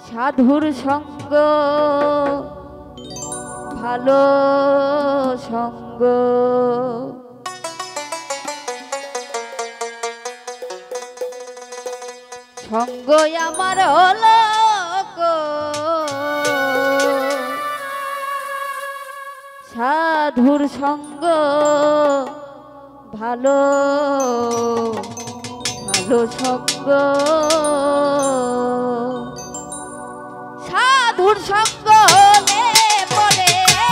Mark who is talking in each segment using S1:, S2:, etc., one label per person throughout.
S1: সাধুর সঙ্গ ভালো সঙ্গ, সঙ্গ আমার হলো গো সাধুর সঙ্গ ভালো ভালো সঙ্গ, সাধুর সঙ্গ বলে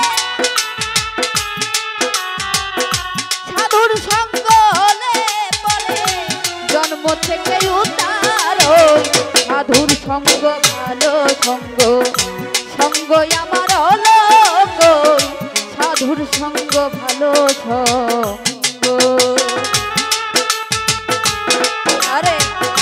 S1: সাধুর সঙ্গ বলে জন্ম থেকে উদ্ধার, সাধুর সঙ্গ ভালো সঙ্গ, সঙ্গ আমার হলো গো সাধুর সঙ্গ ভালো সঙ্গ। আরে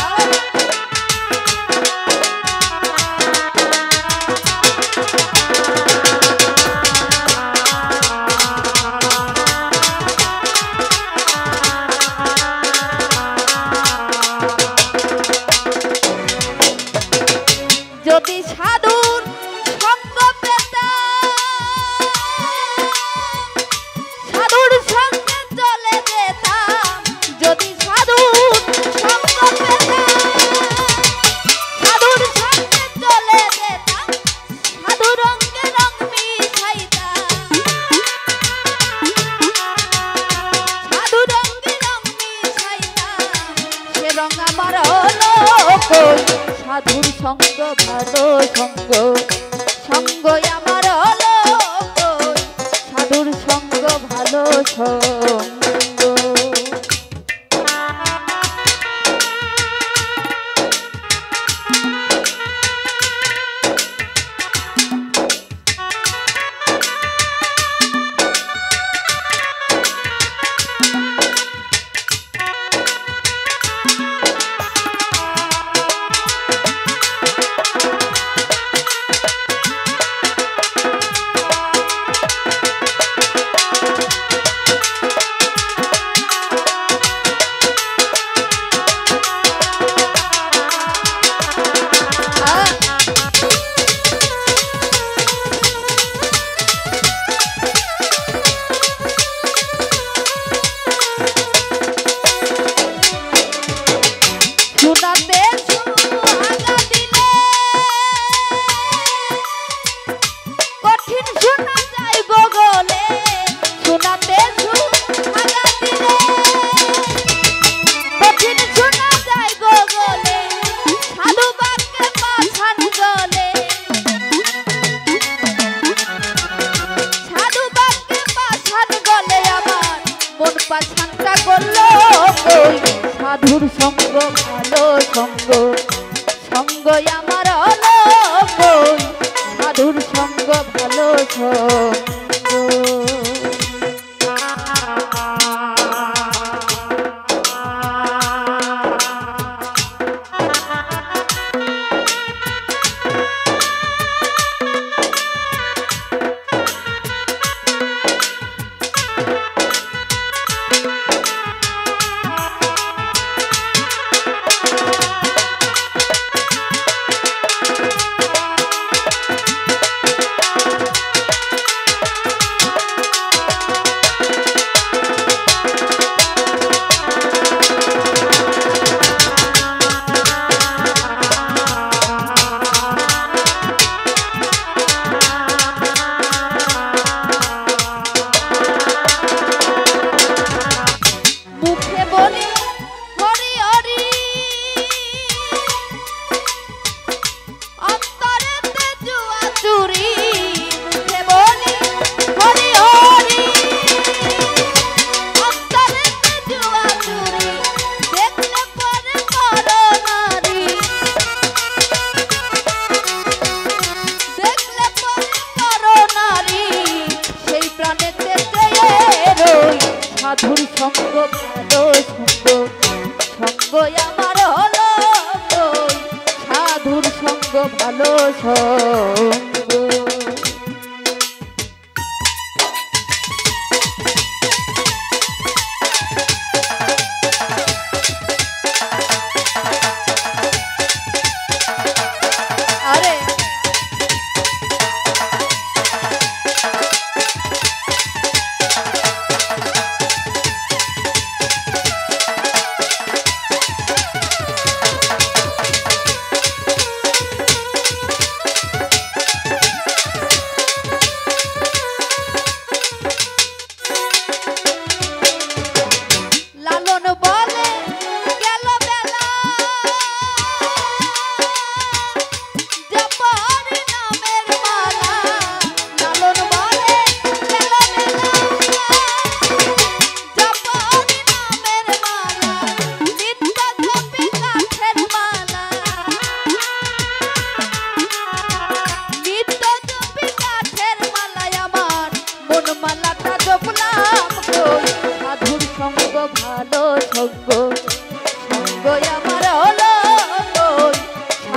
S1: যদি সাধুর সঙ্গ পেতাম, সাধুর সঙ্গে চলে যেতাম, যদি সাধুর সঙ্গ পেতাম, সাধুর সঙ্গে চলে যেতাম, সাধুর রঙে রঙ মিশাইতাম, সাধুর রঙে রঙ মিশাইতাম, সে রঙ আমার হলো কই সাধুর সঙ্গ ভালো সঙ্গ, সঙ্গ আমার হলো কই সাধুর সঙ্গ ভালো সঙ্গ। পাছানটা করলো কই সাধুর সঙ্গ ভালো সঙ্গ, সঙ্গ আমার হলো কই সাধুর সঙ্গ ভালো সঙ্গ। সাধুর সঙ্গ ভালো সঙ্গ, সঙ্গ আমার হলো সাধুর সঙ্গ ভালো সঙ্গ। আরে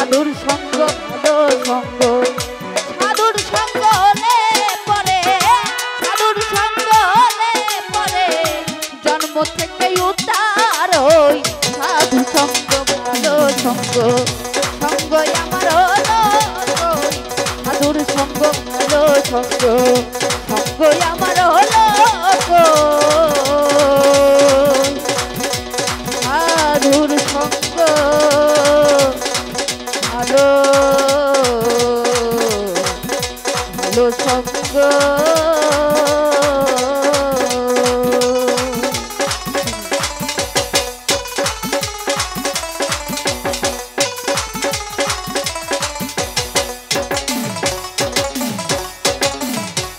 S1: সাধুর সঙ্গ ভালো সঙ্গ